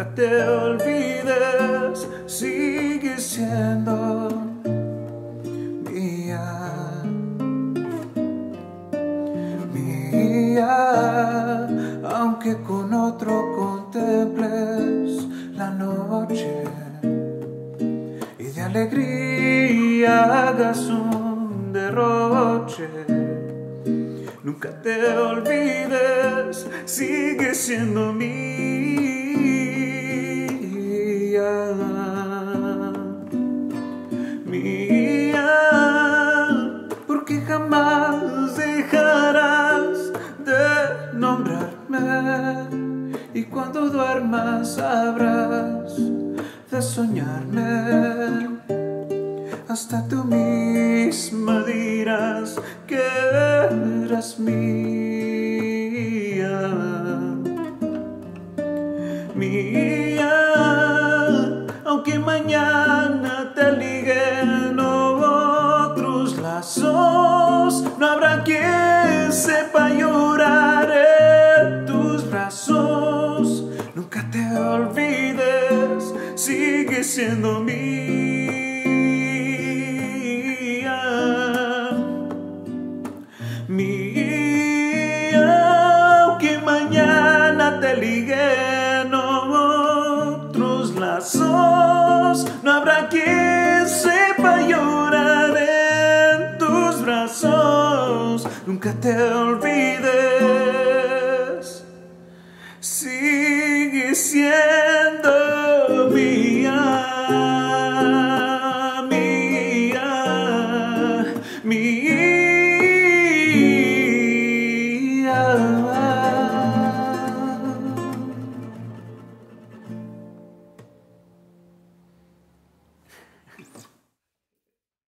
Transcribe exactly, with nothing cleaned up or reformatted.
nunca te olvides, sigue siendo mía, mía, aunque con otro contemples la noche y de alegría hagas un derroche. Nunca te olvides, sigue siendo mía, mía, porque jamás dejarás de nombrarme, y cuando duermas sabrás de soñarme. Hasta tú misma dirás que eres mía, mía, aunque mañana te liguen otros lazos, no habrá quien sepa llorar en tus brazos. Nunca te olvides, sigue siendo mía, mía, aunque mañana te liguen otros lazos, no habrá quien sepa llorar en tus brazos. Nunca te olvides.